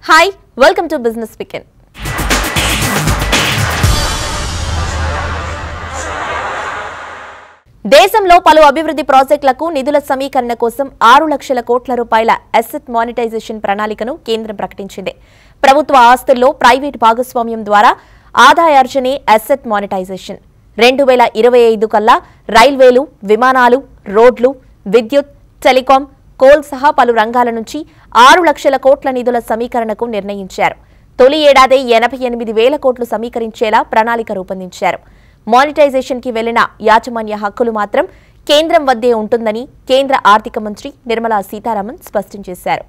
Hi, welcome to Business Weekend. దేశంలో పలు అభివృద్ధి ప్రాజెక్టులకు నిధుల సమీకరణ కోసం 6 లక్షల కోట్ల రూపాయల అసెట్ మానిటైజేషన్ ప్రణాళికను కేంద్రం ప్రకటించింది. ప్రభుత్వ ఆస్తుల్లో ప్రైవేట్ భాగస్వామ్యం ద్వారా ఆదాయార్జనే అసెట్ మానిటైజేషన్. 2025 కల్లా రైల్వేలు, విమానాలు, రోడ్లు, విద్యుత్, టెలికాం, కోల్ సహా పలు రంగాల నుంచి 6 లక్షల కోట్ల నిధుల సమీకరణకు నిర్ణయించారు. తొలి ఏడాది 88,000 కోట్లు సమీకరించేలా ప్రణాళిక రూపొందించారు. మానిటైజేషన్ కి వెళ్లిన యాజమాన్య హక్కులు మాత్రం కేంద్రం వద్దే ఉంటుందని కేంద్ర ఆర్థిక మంత్రి నిర్మలా సీతారామన్ స్పష్టం చేశారు.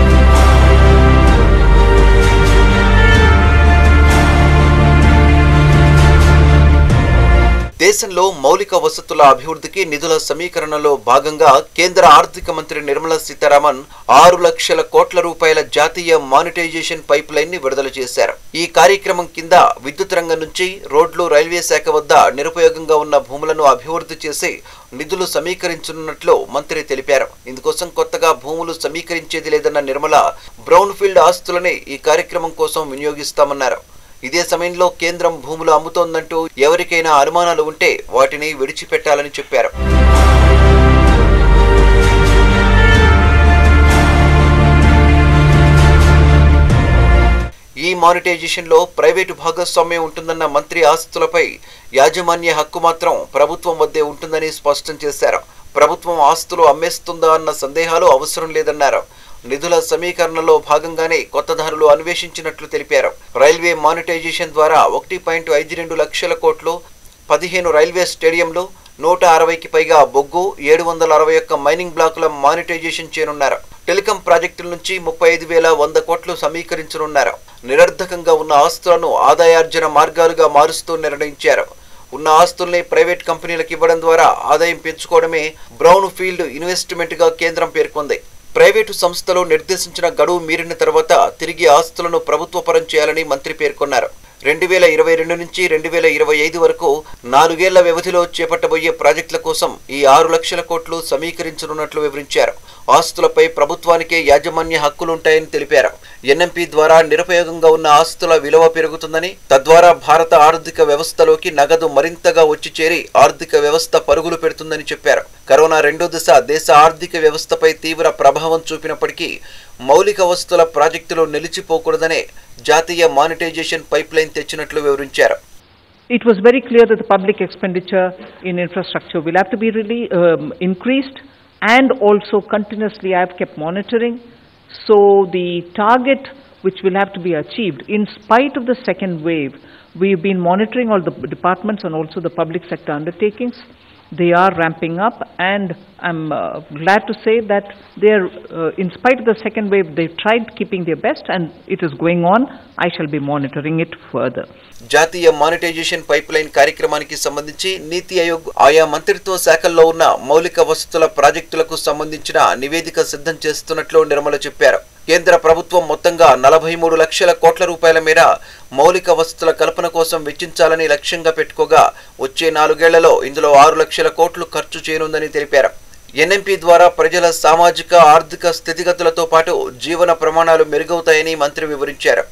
దేశంలో మౌలిక వసతుల అభివృద్ధికి నిధుల సమీకరణలో భాగంగా కేంద్ర ఆర్థిక మంత్రి నిర్మలా సీతారామన్ 6 లక్షల కోట్ల రూపాయల జాతీయ మానిటైజేషన్ పైప్ లైన్ ని విడుదల చేశారు. ఈ కార్యక్రమం కింద విద్యుత్ రంగం నుంచి రోడ్లు, రైల్వే శాఖ వద్ద నిరుపయోగంగా ఉన్న భూములను అభివృద్ధి చేసి నిధులు సమీకరించనున్నట్లు మంత్రి తెలిపారు. ఇందుకోసం కొత్తగా భూములు సమీకరించేది లేదన్న నిర్మల బ్రౌన్ ఫీల్డ్ ఆస్తులని ఈ కార్యక్రమం కోసం వినియోగిస్తామన్నారు. ఇదే సమయంలో కేంద్రం భూములు అమ్ముతోందంటూ ఎవరికైనా అనుమానాలు ఉంటే వాటిని విడిచిపెట్టాలని చెప్పారు. ఈ మానిటైజేషన్ లో ప్రైవేటు భాగస్వామ్యం ఉంటుందన్న మంత్రి ఆస్తులపై యాజమాన్య హక్కు మాత్రం ప్రభుత్వం వద్దే ఉంటుందని స్పష్టం చేశారు. ప్రభుత్వం ఆస్తులు అమ్మేస్తుందా అన్న సందేహాలు అవసరం లేదన్నారు. నిధుల సమీకరణలో భాగంగానే కొత్త ధరలు అన్వేషించినట్లు తెలిపారు. రైల్వే మానిటైజేషన్ ద్వారా 1.52 లక్షల కోట్లు, 15 రైల్వే స్టేడియంలు, 160కి పైగా బొగ్గు, 761 మైనింగ్ బ్లాకుల మానిటైజేషన్ చేయనున్నారు. టెలికాం ప్రాజెక్టుల నుంచి 35,100 కోట్లు సమీకరించనున్నారు. నిరర్ధకంగా ఉన్న ఆస్తులను ఆదాయార్జన మార్గాలుగా మారుస్తూ నిర్ణయించారు. ఉన్న ఆస్తుల్ని ప్రైవేట్ కంపెనీలకు ఇవ్వడం ద్వారా ఆదాయం పెంచుకోవడమే బ్రౌన్ ఫీల్డ్ ఇన్వెస్ట్మెంట్ గా కేంద్రం పేర్కొంది. ప్రైవేటు సంస్థలు నిర్దేశించిన గడువు మీరిన తర్వాత తిరిగి ఆస్తులను ప్రభుత్వపరం చేయాలని మంత్రి పేర్కొన్నారు. 2022 నుంచి 2025 వరకు 4 ఏళ్ల వ్యవధిలో చేపట్టబోయే ప్రాజెక్టుల కోసం ఈ 6 లక్షల కోట్లు సమీకరించనున్నట్లు వివరించారు. ఆస్తులపై ప్రభుత్వానికే యాజమాన్య హక్కులుంటాయని తెలిపారు. ఎన్ఎంపీ ద్వారా నిరుపయోగంగా ఉన్న ఆస్తుల విలువ పెరుగుతుందని, తద్వారా భారత ఆర్థిక వ్యవస్థలోకి నగదు మరింతగా వచ్చి చేరి ఆర్థిక వ్యవస్థ పరుగులు పెడుతుందని చెప్పారు. కరోనా రెండో దశ దేశ ఆర్థిక వ్యవస్థపై తీవ్ర ప్రభావం చూపినప్పటికీ మౌలిక వసతుల ప్రాజెక్టులు నిలిచిపోకూడదనే జాతీయ మానిటైజేషన్ పైప్ లైన్ తెచ్చినట్లు వివరించారు. It was very clear that the public expenditure in infrastructure will have to be really increased, and also continuously I have kept monitoring. So the target which will have to be achieved in spite of the second wave, we've been monitoring all the departments and also the public sector undertakings. They are ramping up, and I'm glad to say that they are, in spite of the second wave, they've tried keeping their best, and it is going on. I shall be monitoring it further. జాతీయ monetization pipeline కార్యక్రమానికి సంబంధించి నీతి ఆయోగ్ ఆయా మంత్రిత్వ శాఖల్లో ఉన్న మౌలిక వసతుల ప్రాజెక్టులకు సంబంధించిన నివేదిక సిద్ధం చేస్తున్నట్లు నిర్మల చెప్పారు. కేంద్ర ప్రభుత్వం మొత్తంగా 43 లక్షల కోట్ల రూపాయల మేర మౌలిక వసతుల కల్పన కోసం వెచ్చించాలని లక్ష్యంగా పెట్టుకోగా వచ్చే 4 ఏళ్లలో ఇందులో 6 లక్షల కోట్లు ఖర్చు చేయనుందని తెలిపారు. ఎన్ఎంపీ ద్వారా ప్రజల సామాజిక, ఆర్థిక స్థితిగతులతో పాటు జీవన ప్రమాణాలు మెరుగవుతాయని మంత్రి వివరించారు.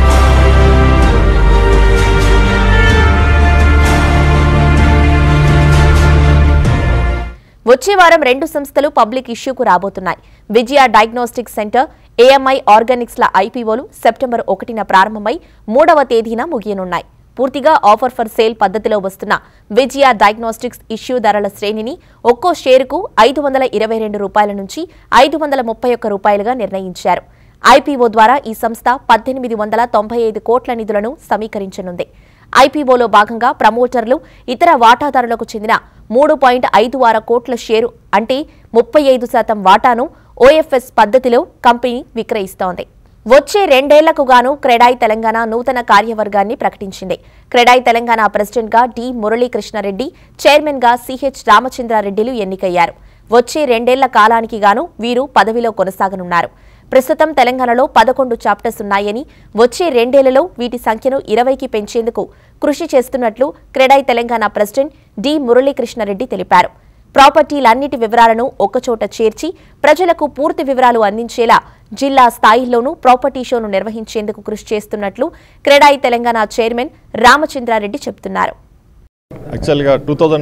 వచ్చే వారం 2 సంస్థలు పబ్లిక్ ఇష్యూకు రాబోతున్నాయి. Vijaya diagnostic centre, AMI organics ల ఐపీఓలు సెప్టెంబర్ 1న ప్రారంభమై 3వ తేదీన ముగియనున్నాయి. పూర్తిగా ఆఫర్ ఫర్ సేల్ పద్ధతిలో వస్తున్న విజయ డయాగ్నోస్టిక్స్ ఇష్యూ ధరల శ్రేణిని ఒక్కో షేరుకు 522 రూపాయల నుంచి 531 రూపాయలుగా నిర్ణయించారు. ఐపీఓ ద్వారా ఈ సంస్థ 1895 కోట్ల నిధులను సమీకరించనుంది. ఐపీఓలో భాగంగా ప్రమోటర్లు, ఇతర వాటాదారులకు చెందిన 3.56 కోట్ల షేరు అంటే 35% వాటాను ఓఎఫ్ఎస్ పద్ధతిలో కంపెనీ విక్రయిస్తోంది. వచ్చే 2 ఏళ్లకు గాను క్రెడాయి తెలంగాణ నూతన కార్యవర్గాన్ని ప్రకటించింది. క్రెడాయి తెలంగాణ ప్రెసిడెంట్ గా డి మురళీకృష్ణారెడ్డి, చైర్మన్ గా సిహెచ్ రామచంద్రారెడ్డిలు ఎన్నికయ్యారు. వచ్చే 2 ఏళ్ల కాలానికి గాను వీరు పదవిలో కొనసాగనున్నారు. ప్రస్తుతం తెలంగాణలో 11 చాప్టర్స్ ఉన్నాయని, వచ్చే 2 ఏళ్లలో వీటి సంఖ్యను 20కి పెంచేందుకు కృషి చేస్తున్నట్లు క్రెడాయి తెలంగాణ ప్రెసిడెంట్ డి మురళీకృష్ణారెడ్డి తెలిపారు. ప్రాపర్టీలన్నిటి వివరాలను ఒక్కచోట చేర్చి ప్రజలకు పూర్తి వివరాలు అందించేలా జిల్లా స్థాయిలోనూ ప్రాపర్టీ షోను నిర్వహించేందుకు కృషి చేస్తున్నట్లు క్రెడాయి తెలంగాణ చైర్మన్ రామచంద్రారెడ్డి చెబుతున్నారు. యాక్చువల్గా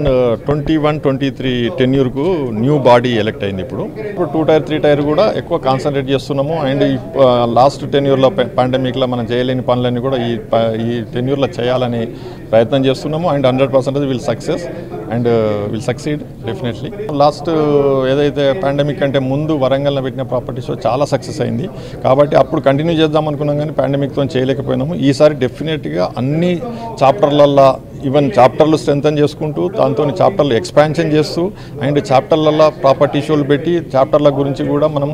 2021-23 టెన్యూర్కు న్యూ బాడీ ఎలెక్ట్ అయింది. ఇప్పుడు 2 టైర్ 3 టైర్ కూడా ఎక్కువ కాన్సన్ట్రేట్ చేస్తున్నాము. అండ్ లాస్ట్ టెన్యూర్లో పాండమిక్లో మనం చేయలేని పనులన్నీ కూడా ఈ టెన్యూర్లో చేయాలని ప్రయత్నం చేస్తున్నాము. And 100% will success and will succeed definitely. Last ఏదైతే పాండమిక్ అంటే ముందు వరంగల్లో పెట్టిన ప్రాపర్టీ షో చాలా సక్సెస్ అయింది కాబట్టి అప్పుడు కంటిన్యూ చేద్దాం అనుకున్నాం కానీ పాండమిక్తో చేయలేకపోయినాము. ఈసారి డెఫినెట్గా అన్ని చాప్టర్లల్లో ఈవెన్ చాప్టర్లు స్ట్రెంథన్ చేసుకుంటూ దాంతో చాప్టర్లు ఎక్స్పాన్షన్ చేస్తూ అండ్ చాప్టర్లలో ప్రాపర్టీ షోలు పెట్టి చాప్టర్ల గురించి కూడా మనం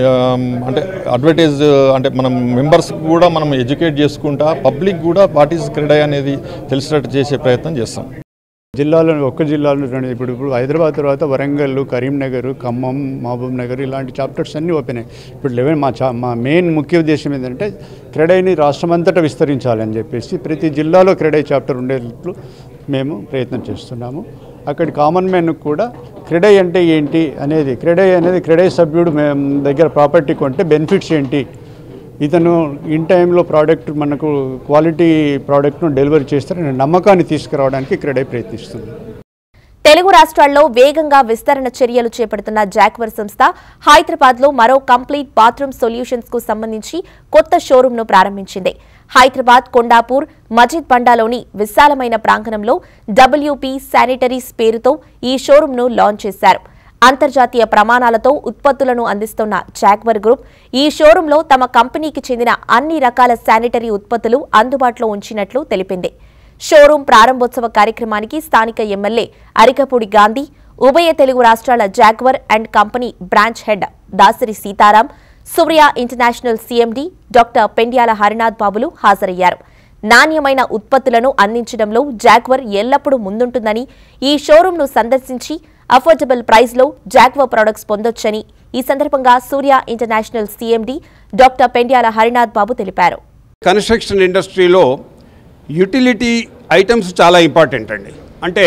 అంటే అడ్వర్టైజ్ అంటే మనం మెంబర్స్కి కూడా మనం ఎడ్యుకేట్ చేసుకుంటా పబ్లిక్ కూడా వాట్ ఈజ్ క్రెడాయి అనేది తెలిసేటట్టు చేసే ప్రయత్నం చేస్తాం. జిల్లాలో ఒక్క జిల్లాలో ఇప్పుడు హైదరాబాద్ తర్వాత వరంగల్, కరీంనగర్, ఖమ్మం, మహబూబ్ నగర్ ఇలాంటి చాప్టర్స్ అన్నీ ఓపెన్ అయ్యాయి. ఇప్పుడు 11 మా మెయిన్ ముఖ్య ఉద్దేశం ఏంటంటే క్రెడాయిని రాష్ట్రమంతటా విస్తరించాలని చెప్పేసి ప్రతి జిల్లాలో క్రెడాయి చాప్టర్ ఉండేట్లు మేము ప్రయత్నం చేస్తున్నాము. అక్కడి కామన్ మ్యాన్కు కూడా క్రెడాయి అంటే ఏంటి అనేది క్రెడాయి సభ్యుడు మేము దగ్గర ప్రాపర్టీ కొంటే బెనిఫిట్స్ ఏంటి, ఇతను ఇన్ టైంలో ప్రోడక్ట్ మనకు క్వాలిటీ ప్రోడక్ట్ను డెలివరీ చేస్తారనే నమ్మకాన్ని తీసుకురావడానికి క్రెడాయి ప్రయత్నిస్తుంది. తెలుగు రాష్ట్రాల్లో వేగంగా విస్తరణ చర్యలు చేపడుతున్న జాగ్వర్ సంస్థ హైదరాబాద్లో మరో కంప్లీట్ బాత్రూమ్ సొల్యూషన్స్ కు సంబంధించి కొత్త షోరూంను ప్రారంభించింది. హైదరాబాద్ కొండాపూర్ మజిద్ బండాలోని విశాలమైన ప్రాంగణంలో WP శానిటరీస్ పేరుతో ఈ షోరూంను లాంచ్ చేశారు. అంతర్జాతీయ ప్రమాణాలతో ఉత్పత్తులను అందిస్తున్న జాగ్వర్ గ్రూప్ ఈ షోరూంలో తమ కంపెనీకి చెందిన అన్ని రకాల శానిటరీ ఉత్పత్తులు అందుబాటులో ఉంచినట్లు తెలిపింది. షోరూం ప్రారంభోత్సవ కార్యక్రమానికి స్థానిక ఎమ్మెల్యే అరికపూడి గాంధీ, ఉభయ తెలుగు రాష్ట్రాల Jaguar and company branch head Dasari Seetharam, Surya international CMD doctor Pendyala Harinath బాబులు హాజరయ్యారు. నాణ్యమైన ఉత్పత్తులను అందించడంలో జాగ్వర్ ఎల్లప్పుడూ ముందుంటుందని, ఈ షోరూంను సందర్శించి అఫోర్డబుల్ ప్రైస్లో జాగ్వర్ ప్రొడక్ట్స్ పొందొచ్చని ఈ సందర్భంగా Surya international CMD doctor Pendyala Harinath Babu తెలిపారు. కన్స్ట్రక్షన్ ఇండస్ట్రీలో యూటిలిటీ ఐటమ్స్ చాలా ఇంపార్టెంట్ అండి. అంటే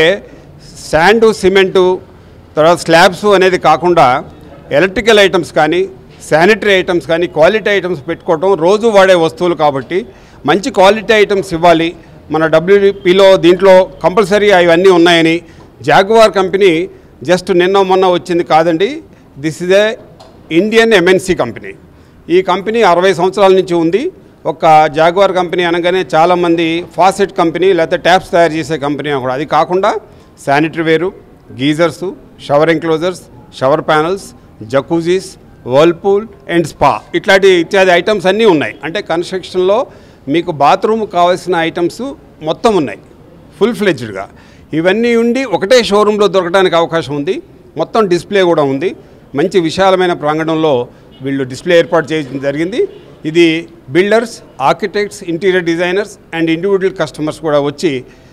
శాండు, సిమెంటు, తర్వాత స్లాబ్స్ అనేది కాకుండా ఎలక్ట్రికల్ ఐటమ్స్ కానీ శానిటరీ ఐటమ్స్ కానీ క్వాలిటీ ఐటమ్స్ పెట్టుకోవటం రోజు వాడే వస్తువులు కాబట్టి మంచి క్వాలిటీ ఐటమ్స్ ఇవ్వాలి. మన WPలో దీంట్లో కంపల్సరీ అవన్నీ ఉన్నాయని జాగ్వార్ కంపెనీ జస్ట్ నిన్న మొన్న వచ్చింది కాదండి. This is a Indian MNC company. ఈ కంపెనీ 60 సంవత్సరాల నుంచి ఉంది. ఒక జాగ్వార్ కంపెనీ అనగానే చాలామంది ఫాసెట్ కంపెనీ లేకపోతే ట్యాప్స్ తయారు చేసే కంపెనీ కూడా. అది కాకుండా sanitary ware, geysers, shower enclosures, shower panels, jacuzzis, whirlpool and spa ఇట్లాంటి ఇత్యాది ఐటమ్స్ అన్నీ ఉన్నాయి. అంటే కన్స్ట్రక్షన్లో మీకు బాత్రూమ్ కావాల్సిన ఐటమ్స్ మొత్తం ఉన్నాయి ఫుల్ ఫ్లెడ్జ్డ్గా. ఇవన్నీ ఉండి ఒకటే షోరూంలో దొరకడానికి అవకాశం ఉంది. మొత్తం డిస్ప్లే కూడా ఉంది. మంచి విశాలమైన ప్రాంగణంలో వీళ్ళు డిస్ప్లే ఏర్పాటు చేయడం జరిగింది. ఇది builders, architects, interior designers and individual customers కూడా వచ్చి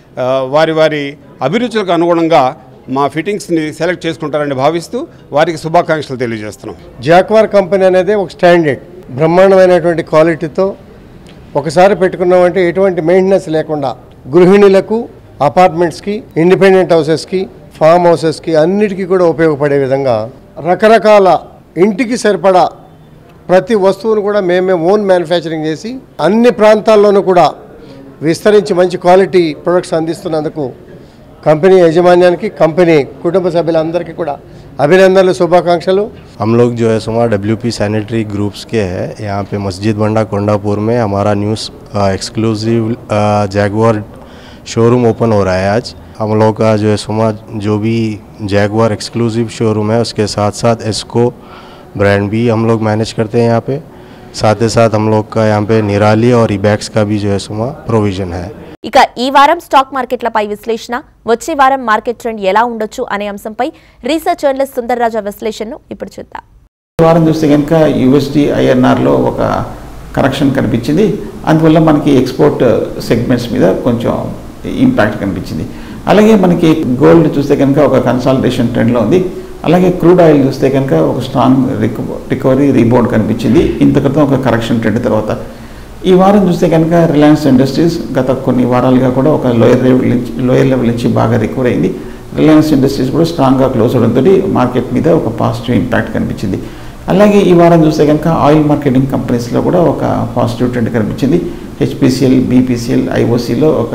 వారి అభిరుచులకు అనుగుణంగా మా ఫిట్టింగ్స్ని సెలెక్ట్ చేసుకుంటారని భావిస్తూ వారికి శుభాకాంక్షలు తెలియజేస్తున్నాం. జాగ్వార్ కంపెనీ అనేది ఒక స్టాండర్డ్ బ్రహ్మాండమైనటువంటి క్వాలిటీతో ఒకసారి పెట్టుకున్నామంటే ఎటువంటి మెయింటెనెన్స్ లేకుండా గృహిణులకు, అపార్ట్మెంట్స్కి, ఇండిపెండెంట్ హౌసెస్కి, ఫామ్ హౌసెస్కి అన్నిటికీ కూడా ఉపయోగపడే విధంగా రకరకాల ఇంటికి సరిపడా ప్రతి వస్తువును కూడా మేమే ఓన్ మ్యానుఫ్యాక్చరింగ్ చేసి అన్ని ప్రాంతాల్లోనూ కూడా విస్తరించి మంచి క్వాలిటీ ప్రొడక్ట్స్ అందిస్తున్నందుకు कंपनी यजमान्यान की कंपनी कुटुंब सभ्युలందరికీ కూడా अभिनंदन शुभाकांक्षलु। हम लोग जो है सुमा WP सैनिटरी ग्रुप्स के हैं यहाँ पे मस्जिद बंडा कोंडापुर में हमारा news exclusive Jaguar showroom open हो रहा है। आज हम लोग का जो है सुमा जो भी जैगवार एक्सक्लूसिव शोरूम है उसके साथ साथ एस्को ब्रांड भी हम लोग मैनेज करते हैं यहाँ पे। साथ ही साथ हम लोग का यहाँ पे निराली और इबैक्स का भी जो है सुमा प्रोविजन है। ఇక ఈ వారం స్టాక్ మార్కెట్లపై విశ్లేషణ, వచ్చే వారం మార్కెట్ ట్రెండ్ ఎలా ఉండొచ్చు అనే అంశంపై రీసెర్చ్ జర్నలిస్ట్ సుందర్ రాజా విశ్లేషణను ఇప్పుడు చూద్దాం. ఈ వారం చూస్తే కనుక USD INR లో ఒక కరెక్షన్ కనిపించింది. అందువల్ల మనకి ఎక్స్పోర్ట్ సెగ్మెంట్స్ మీద కొంచెం ఇంపాక్ట్ కనిపించింది. అలాగే మనకి గోల్డ్ చూస్తే కనుక ఒక కన్సాలిడేషన్ ట్రెండ్లో ఉంది. అలాగే క్రూడ్ ఆయిల్ చూస్తే కనుక ఒక స్ట్రాంగ్ రికవరీ రీబౌండ్ కనిపించింది ఇంత క్రితం ఒక కరెక్షన్ ట్రెండ్ తర్వాత. ఈ వారం చూస్తే కనుక రిలయన్స్ ఇండస్ట్రీస్ గత కొన్ని వారాలుగా కూడా ఒక లోయర్ లెవెల్ నుంచి బాగా రికవర్ అయింది. రిలయన్స్ ఇండస్ట్రీస్ కూడా స్ట్రాంగ్గా క్లోజ్ అవడంతో మార్కెట్ మీద ఒక పాజిటివ్ ఇంపాక్ట్ కనిపించింది. అలాగే ఈ వారం చూస్తే కనుక ఆయిల్ మార్కెటింగ్ కంపెనీస్లో కూడా ఒక పాజిటివ్ ట్రెండ్ కనిపించింది. హెచ్పిసిఎల్, బీపీసీఎల్, ఐఓసీలో ఒక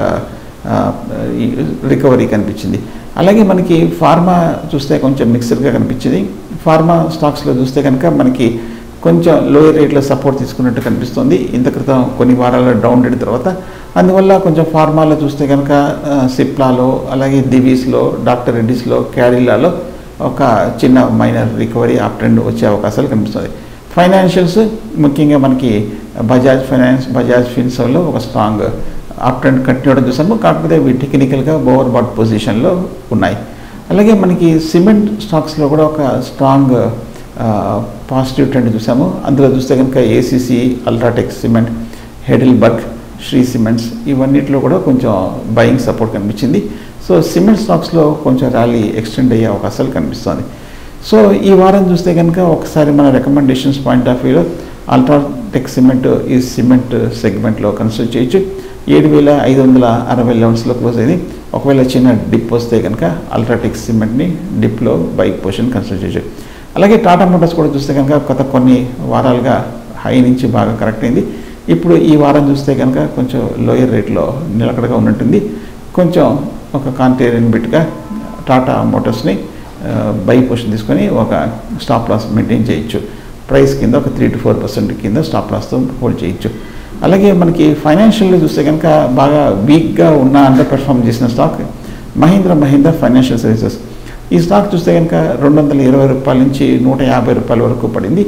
రికవరీ కనిపించింది. అలాగే మనకి ఫార్మా చూస్తే కొంచెం మిక్స్డ్గా కనిపించింది. ఫార్మా స్టాక్స్లో చూస్తే కనుక మనకి కొంచెం లోయర్ రేట్లో సపోర్ట్ తీసుకున్నట్టు కనిపిస్తుంది. ఇంత క్రితం కొన్ని వారాల డౌన్ రేట్ తర్వాత, అందువల్ల కొంచెం ఫార్మాలో చూస్తే కనుక సిప్లాలో, అలాగే దివీస్లో, డాక్టర్ రెడ్డిస్లో, క్యాడిలాలో ఒక చిన్న మైనర్ రికవరీ అప్ ట్రెండ్ వచ్చే అవకాశాలు కనిపిస్తుంది. ఫైనాన్షియల్స్ ముఖ్యంగా మనకి బజాజ్ ఫైనాన్స్, బజాజ్ ఫిన్సర్వ్లో ఒక స్ట్రాంగ్ అప్ ట్రెండ్ కంటిన్యూ అవడం చూసాము. కాకపోతే ఇవి టెక్నికల్గా ఓవర్ బాట్ పొజిషన్లో ఉన్నాయి. అలాగే మనకి సిమెంట్ స్టాక్స్లో కూడా ఒక స్ట్రాంగ్ పాజిటివ్ ట్రెండ్ చూసాము. అందులో చూస్తే కనుక ACC, UltraTech cement, Heidelberg, Shree cements ఇవన్నిటిలో కూడా కొంచెం బయింగ్ సపోర్ట్ కనిపించింది. సో సిమెంట్ స్టాక్స్లో కొంచెం ర్యాలీ ఎక్స్టెండ్ అయ్యే అవకాశాలు కనిపిస్తుంది. సో ఈ వారం చూస్తే కనుక ఒకసారి మన రికమెండేషన్స్ పాయింట్ ఆఫ్ వ్యూలో అల్ట్రాటెక్ సిమెంట్ ఈ సిమెంట్ సెగ్మెంట్లో కన్సిడర్ చేయొచ్చు. 7,560 లెవెల్స్లో క్లోజ్ అయింది. ఒకవేళ చిన్న డిప్ వస్తే కనుక అల్ట్రాటెక్ సిమెంట్ని డిప్లో బైక్ పొజిషన్ కన్సిడర్ చేయొచ్చు. అలాగే టాటా మోటార్స్ కూడా చూస్తే కనుక గత కొన్ని వారాలుగా హై నుంచి బాగా కరెక్ట్ అయింది. ఇప్పుడు ఈ వారం చూస్తే కనుక కొంచెం లోయర్ రేట్లో నిలకడగా ఉన్నట్టుంది. కొంచెం ఒక కాంటేరియన్ బిట్గా టాటా మోటార్స్ని బై పొజిషన్ తీసుకొని ఒక స్టాప్ లాస్ మెయింటైన్ చేయొచ్చు. ప్రైస్ కింద ఒక 3 to 4% కింద స్టాప్ లాస్తో హోల్డ్ చేయొచ్చు. అలాగే మనకి ఫైనాన్షియల్లో చూస్తే కనుక బాగా వీక్గా ఉన్న అండర్ పెర్ఫార్మ్ చేసిన స్టాక్ మహీంద్రా ఫైనాన్షియల్ సర్వీసెస్. ఈ స్టాక్ చూస్తే కనుక 220 రూపాయల నుంచి 150 రూపాయల వరకు పడింది.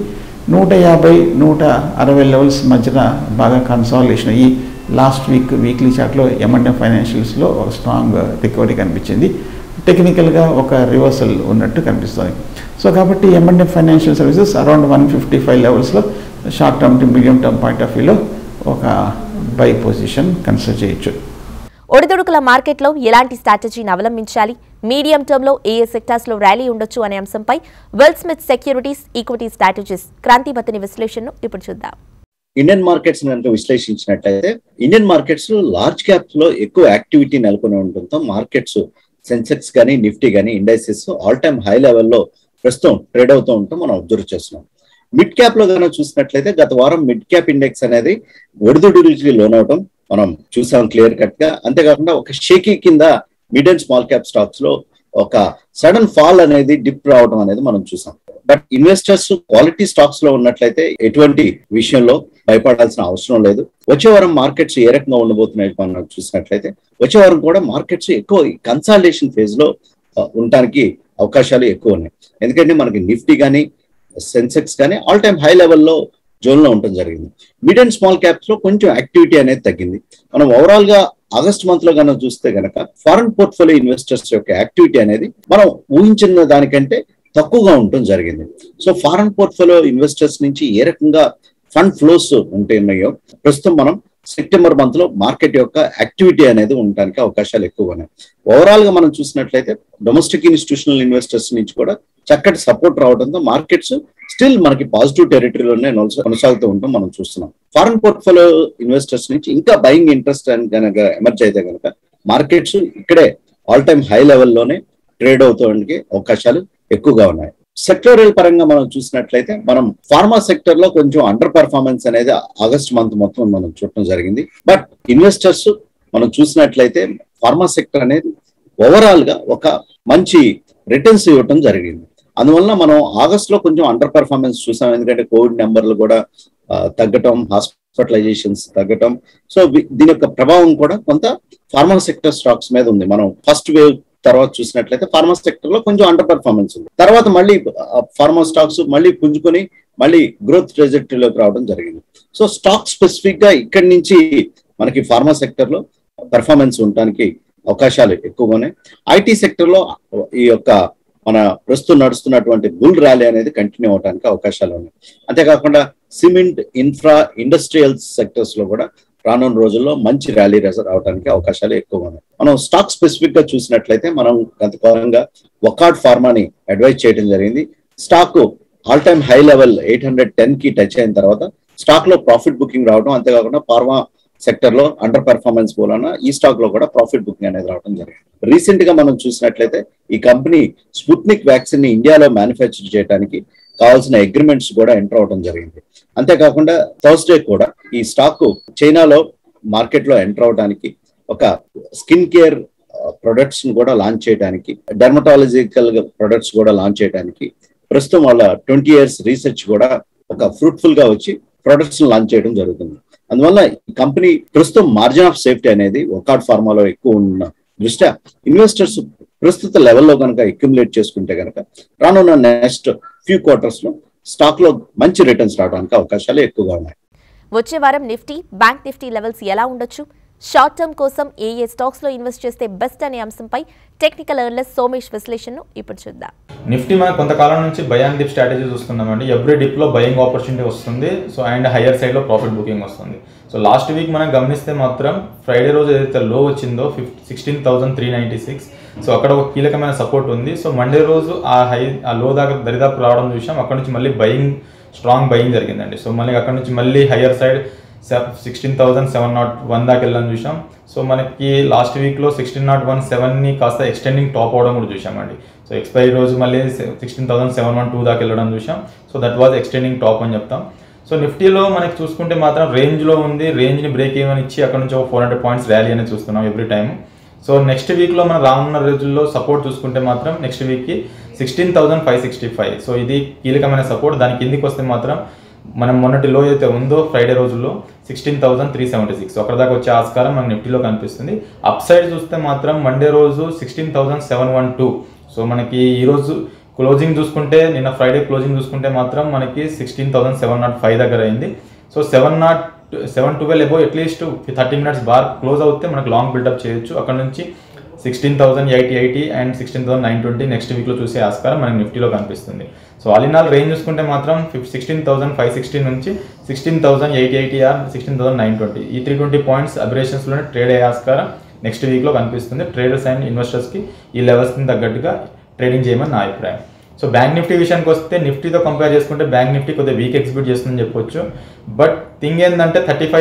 150-160 లెవెల్స్ మధ్యన బాగా కన్సాలిడేషన్ అయ్యి లాస్ట్ వీక్లీ చార్ట్లో M&M ఫైనాన్షియల్స్లో ఒక స్ట్రాంగ్ రికవరీ కనిపించింది. టెక్నికల్గా ఒక రివర్సల్ ఉన్నట్టు కనిపిస్తుంది. సో కాబట్టి M&M ఫైనాన్షియల్ సర్వీసెస్ అరౌండ్ 155 లెవెల్స్లో short term to medium term point of వ్యూలో ఒక బై పొజిషన్ కన్సిడర్ చేయొచ్చు. ఒడిదుడుకుల మార్కెట్లో ఎలాంటి స్ట్రాటజీని అవలంబించాలి, మీడియం టర్మ్లో ఏ సెక్టార్స్లో ర్యాలీ ఉండొచ్చు అనే అంశంపై Wealthsmith securities equity strategist Kranthi Bathini విశ్లేషణను ఇప్పుడు చూద్దాం. ఇండియన్ మార్కెట్స్ కనుక విశ్లేషించినట్లయితే ఇండియన్ మార్కెట్స్ లార్జ్ క్యాప్స్ లో ఎక్కువ యాక్టివిటీ నెలకొని ఉండడంతో మార్కెట్స్ సెన్సెక్స్ కానీ నిఫ్టీ కానీ ఇండైసెస్ ఆల్ టైమ్ హై లెవెల్లో ప్రస్తుతం ట్రేడ్ అవుతూ ఉంటాం మనం అబ్జర్వ్ చేస్తున్నాం. మిడ్ క్యాప్ లో కనుక చూసినట్లయితే గత వారం మిడ్ క్యాప్ ఇండెక్స్ అనేది ఒడిదుడుకులకి లోనవడం మనం చూసాం క్లియర్ కట్ గా. అంతేకాకుండా ఒక షేకీ కింద mid and small cap stocks లో ఒక సడన్ ఫాల్ అనేది డిప్ రావడం అనేది మనం చూసాం. బట్ ఇన్వెస్టర్స్ క్వాలిటీ స్టాక్స్ లో ఉన్నట్లయితే ఎటువంటి విషయంలో భయపడాల్సిన అవసరం లేదు. వచ్చే వారం మార్కెట్స్ ఏ రకంగా ఉండబోతున్నాయి మనం చూసినట్లయితే వచ్చే వారం కూడా మార్కెట్స్ ఎక్కువ కన్సాలిడేషన్ ఫేజ్ లో ఉండడానికి అవకాశాలు ఎక్కువ ఉన్నాయి. ఎందుకంటే మనకి నిఫ్టీ కానీ సెన్సెక్స్ కానీ ఆల్ టైమ్ హై లెవెల్లో జోన్ లో ఉండడం జరిగింది. మిడ్ అండ్ స్మాల్ క్యాప్స్ లో కొంచెం యాక్టివిటీ అనేది తగ్గింది. మనం ఓవరాల్ గా ఆగస్ట్ మంత్ లో కనుక చూస్తే కనుక ఫారెన్ పోర్ట్ఫోలియో ఇన్వెస్టర్స్ యొక్క యాక్టివిటీ అనేది మనం ఊహించిన దానికంటే తక్కువగా ఉండటం జరిగింది. సో ఫారెన్ పోర్ట్ఫోలియో ఇన్వెస్టర్స్ నుంచి ఏ రకంగా ఫండ్ ఫ్లోస్ ఉంటున్నాయో ప్రస్తుతం మనం సెప్టెంబర్ మంత్ లో మార్కెట్ యొక్క యాక్టివిటీ అనేది ఉండడానికి అవకాశాలు ఎక్కువ ఉన్నాయి. ఓవరాల్ గా మనం చూసినట్లయితే డొమెస్టిక్ ఇన్స్టిట్యూషనల్ ఇన్వెస్టర్స్ నుంచి కూడా చక్కటి సపోర్ట్ రావడంతో మార్కెట్స్ స్టిల్ మనకి పాజిటివ్ టెరిటరీలోనే కొనసాగుతూ ఉంటాం మనం చూస్తున్నాం. ఫారెన్ పోర్ట్ఫోలియో ఇన్వెస్టర్స్ నుంచి ఇంకా బయింగ్ ఇంట్రెస్ట్ కనుక ఎమర్జ్ అయితే కనుక మార్కెట్స్ ఇక్కడే ఆల్ టైమ్ హై లెవెల్లోనే ట్రేడ్ అవుతానికి అవకాశాలు ఎక్కువగా ఉన్నాయి. సెక్టోరియల్ పరంగా మనం చూసినట్లయితే మనం ఫార్మా సెక్టర్ లో కొంచెం అండర్ పర్ఫార్మెన్స్ అనేది ఆగస్ట్ మంత్ మొత్తం మనం చూడటం జరిగింది. బట్ ఇన్వెస్టర్స్ మనం చూసినట్లయితే ఫార్మా సెక్టర్ అనేది ఓవరాల్ గా ఒక మంచి రిటర్న్స్ ఇవ్వటం జరిగింది. అందువల్ల మనం ఆగస్ట్ లో కొంచెం అండర్ పర్ఫార్మెన్స్ చూసాం. ఎందుకంటే కోవిడ్ నెంబర్లు కూడా తగ్గటం, హాస్పిటలైజేషన్స్ తగ్గటం, సో దీని యొక్క ప్రభావం కూడా కొంత ఫార్మా సెక్టర్ స్టాక్స్ మీద ఉంది. మనం ఫస్ట్ వేవ్ తర్వాత చూసినట్లయితే ఫార్మా సెక్టర్ లో కొంచెం అండర్ పర్ఫార్మెన్స్ ఉంది. తర్వాత మళ్ళీ ఫార్మా స్టాక్స్ మళ్ళీ పుంజుకొని మళ్ళీ గ్రోత్ ట్రెజెక్టరీలోకి రావడం జరిగింది. సో స్టాక్ స్పెసిఫిక్ గా ఇక్కడి నుంచి మనకి ఫార్మా సెక్టర్ లో పర్ఫార్మెన్స్ ఉండడానికి అవకాశాలు ఎక్కువగా ఉన్నాయి. ఐటీ సెక్టర్ లో ఈ యొక్క మన ప్రస్తుతం నడుస్తున్నటువంటి బుల్ ర్యాలీ అనేది కంటిన్యూ అవడానికి అవకాశాలు ఉన్నాయి. అంతేకాకుండా సిమెంట్, ఇన్ఫ్రా, ఇండస్ట్రియల్ సెక్టర్స్ లో కూడా రానున్న రోజుల్లో మంచి ర్యాలీ రావడానికి అవకాశాలు ఎక్కువగా ఉన్నాయి. మనం స్టాక్ స్పెసిఫిక్ గా చూసినట్లయితే మనం గతకాలంగా వకార్డ్ ఫార్మాని అడ్వైజ్ చేయడం జరిగింది. Stock all time high level 810 కి టచ్ అయిన తర్వాత స్టాక్ లో ప్రాఫిట్ బుకింగ్ రావడం, అంతేకాకుండా ఫార్మా సెక్టర్ లో అండర్ పెర్ఫార్మెన్స్ పోలన ఈ స్టాక్ లో కూడా ప్రాఫిట్ బుకింగ్ అనేది రావడం జరిగింది. రీసెంట్ గా మనం చూసినట్లయితే ఈ కంపెనీ స్పుట్నిక్ వ్యాక్సిన్ ని ఇండియాలో మ్యానుఫ్యాక్చర్ చేయడానికి కావాల్సిన అగ్రిమెంట్స్ కూడా ఎంటర్ అవడం జరిగింది. అంతేకాకుండా థర్స్డే కూడా ఈ స్టాక్ చైనాలో మార్కెట్ లో ఎంటర్ అవడానికి, ఒక స్కిన్ కేర్ ప్రొడక్ట్స్ ను కూడా లాంచ్ చేయడానికి, డెర్మటాలజికల్ ప్రొడక్ట్స్ కూడా లాంచ్ చేయడానికి ప్రస్తుతం వాళ్ళ 20 years రీసెర్చ్ కూడా ఒక ఫ్రూట్ఫుల్ గా వచ్చి ప్రొడక్ట్స్ లాంచ్ చేయడం జరుగుతుంది. అందువల్ల ఈ కంపెనీ ప్రస్తుతం మార్జిన్ ఆఫ్ సేఫ్టీ అనేది ఒకాట్ ఫార్మాలో ఎక్కువ ఉన్న దృష్ట్యా ఇన్వెస్టర్స్ ప్రస్తుత లెవెల్లో కనుక అక్యుములేట్ చేసుకుంటే కనుక రానున్న నెక్స్ట్ ఫ్యూ క్వార్టర్స్ లో స్టాక్ లో మంచి రిటర్న్స్ రావడానికి అవకాశాలు ఎక్కువగా ఉన్నాయి. వచ్చే వారం నిఫ్టీ, బ్యాంక్ నిఫ్టీ లెవెల్స్ ఎలా ఉండొచ్చు, షార్ట్ టర్మ్ కోసం ఏ స్టాక్స్ లో ఇన్వెస్ట్ చేస్తే బెస్ట్ అనే అంశంపై టెక్నికల్ అనలిస్ట్ సోమేష్ విశ్లేషణను ఇప్పుడు చూద్దాం. నిఫ్టీ మనం కొంతకాలం నుంచి బై అండ్ డిప్ స్ట్రాటజీ చూస్తున్నామండి. ఎవ్రీ డిప్ లో బయింగ్ ఆపర్చునిటీ వస్తుంది. సో అండ్ హైయర్ సైడ్ లో ప్రాఫిట్ బుకింగ్ వస్తుంది. సో లాస్ట్ వీక్ మనం గమనిస్తే మాత్రం ఫ్రైడే రోజు ఏదైతే లో వచ్చిందో 16,396, సో అక్కడ ఒక కీలకమైన సపోర్ట్ ఉంది. సో మండే రోజు ఆ లో దాకా దరిదాపు రావడం చూసాం. అక్కడ నుంచి మళ్ళీ స్ట్రాంగ్ బయింగ్ జరిగిందండి. సో మళ్ళీ అక్కడ నుంచి మళ్ళీ హైయర్ సైడ్ 16,701 దాకా వెళ్ళని చూసాం. సో మనకి లాస్ట్ వీక్లో 16,017ని కాస్త ఎక్స్టెండింగ్ టాప్ అవడం కూడా చూసామండి. సో ఎక్స్పైరీ రోజు మళ్ళీ 16,712 దాకా వెళ్ళడం చూసాం. So that was extending top అని చెప్తాం. సో నిఫ్టీలో మనకి చూసుకుంటే మాత్రం రేంజ్లో ఉంది. రేంజ్ని బ్రేక్ ఈవెన్ ఇచ్చి అక్కడ నుంచి ఒక 400 points ర్యాలీ అనేది చూస్తున్నాం ఎవ్రీ టైమ్. సో నెక్స్ట్ వీక్లో మనం రానున్న రోజుల్లో సపోర్ట్ చూసుకుంటే మాత్రం నెక్స్ట్ వీక్కి 16,565. సో ఇది కీలకమైన సపోర్ట్. దాని కిందికి వస్తే మాత్రం మనం మొన్నటి లో అయితే ఉందో ఫ్రైడే రోజుల్లో 16,376, అక్కడ దాకా వచ్చే ఆస్కారం మనకి నిఫ్టీలో కనిపిస్తుంది. అప్ సైడ్ చూస్తే మాత్రం మండే రోజు 16,712. సో మనకి ఈరోజు క్లోజింగ్ చూసుకుంటే, నిన్న ఫ్రైడే క్లోజింగ్ చూసుకుంటే మాత్రం మనకి 16,705 దగ్గర అయింది. So 712 above at least 30 minutes bar close అవుతే మనకు లాంగ్ బిల్డప్ చేయొచ్చు. అక్కడ నుంచి 16,880 అండ్ 16,920 నెక్స్ట్ వీక్లో చూసే ఆస్కారం మనకి నిఫ్టీలో కనిపిస్తుంది. So all in all range చూసుకుంటే మాత్రం 16,560 నుంచి 16,880 ఆర్ 16,920, ఈ 320 points అబరేషన్స్లోనే ట్రేడ్ అయ్యే ఆస్కారం నెక్స్ట్ వీక్లో కనిపిస్తుంది. ట్రేడర్స్ అండ్ ఇన్వెస్టర్స్కి ఈ లెవెల్స్ని తగ్గట్టుగా ట్రేడింగ్ చేయమని నా అభిప్రాయం. సో బ్యాంక్ నిఫ్టీ విషయానికి వస్తే నిఫ్టీతో కంపేర్ చేసుకుంటే బ్యాంక్ నిఫ్టీ కొద్దిగా వీక్ ఎగ్జిక్యూట్ చేస్తుందని చెప్పొచ్చు. బట్ థింగ్ ఏంటంటే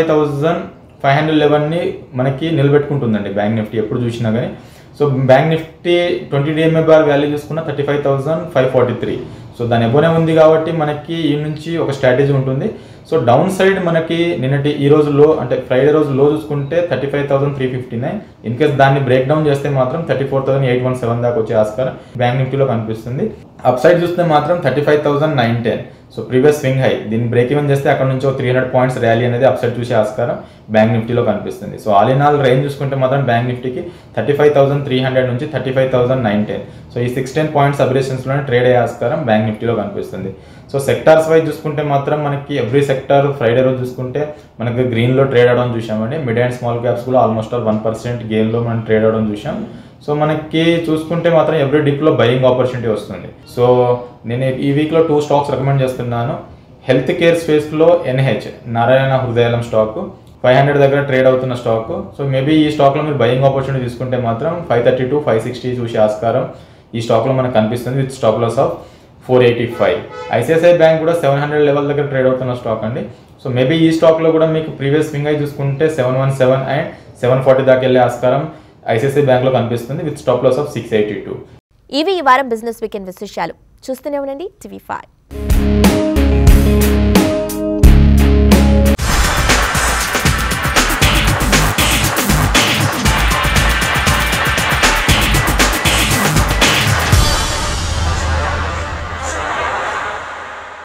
35,511ని మనకి నిలబెట్టుకుంటుందండి బ్యాంక్ నిఫ్టీ ఎప్పుడు చూసినా కానీ. So bank Nifty 20 DMA bar value చూసుకున్న 35,543. సో దాని ఎబోనే ఉంది కాబట్టి మనకి ఈ నుంచి ఒక స్ట్రాటజీ ఉంటుంది. సో డౌన్ సైడ్ మనకి ఈ రోజు లో అంటే ఫ్రైడే రోజు లో చూసుకుంటే 35,359. ఇన్ కేస్ దాన్ని బ్రేక్ డౌన్ చేస్తే మాత్రం 34,817 దాకా వచ్చే ఆస్కారం బ్యాంక్ నిఫ్టీలో కనిపిస్తుంది. అప్ సైడ్ చూస్తే మాత్రం 35,910. సో ప్రీవియస్ స్వింగ్ హై, దీన్ని బ్రేక్ ఈవెన్ చేస్తే అక్కడ నుంచి 300 points ర్యాలీ అనేది అప్ సైడ్ చూసే ఆస్కారం బ్యాంక్ నిఫ్టీలో కనిపిస్తుంది. So all in all range చూసుకుంటే మాత్రం బ్యాంక్ నిఫ్టీకి 35,300 నుంచి 35,910. సో ఈ 16 points అబరేషన్స్లోనే ట్రేడ్ అయ్యే ఆస్కారం బ్యాంక్ నిఫ్టీలో కనిపిస్తుంది. సో సెక్టార్స్ వైజ్ చూసుకుంటే మాత్రం మనకి ఎవ్రీ సెక్టార్ ఫ్రైడే రోజు చూసుకుంటే మనకి గ్రీన్లో ట్రేడ్ అవడం చూసామండి. మిడ్ అండ్ స్మాల్ క్యాప్స్ కూడా ఆల్మోస్ట్ 1% గెయిన్లో మనం ట్రేడ్ అవడం చూసాం. సో మనకి చూసుకుంటే మాత్రం ఎవ్రీ డిప్లో బయింగ్ ఆపర్చునిటీ వస్తుంది. సో నేను ఈ వీక్లో 2 స్టాక్స్ రికమెండ్ చేస్తున్నాను. హెల్త్ కేర్ స్పేస్లో NH నారాయణ హృదయాలం స్టాక్ 500 దగ్గర ట్రేడ్ అవుతున్న స్టాక్. సో మేబీ ఈ స్టాక్లో మీరు బయింగ్ ఆపర్చునిటీ తీసుకుంటే మాత్రం 532, 560 చూసే ఆస్కారం ఈ స్టాక్లో మనకు కనిపిస్తుంది with stop loss of 485. ICICI bank కూడా 700 లెవెల్ దగ్గర ట్రేడ్ అవుతున్న స్టాక్ అండి. సో మేబీ ఈ స్టాక్లో కూడా మీకు ప్రీవియస్ స్వింగ్ అయి చూసుకుంటే 717 అండ్ 740 దాకా వెళ్ళే ఆస్కారం ICICI బ్యాంక్లో కనిపిస్తుంది విత్ స్టాప్ లాస్ ఆఫ్ 682. ఇవి ఈ వారం బిజినెస్ వీకెండ్ విశేషాలు. చూస్తూనే ఉండండి TV5.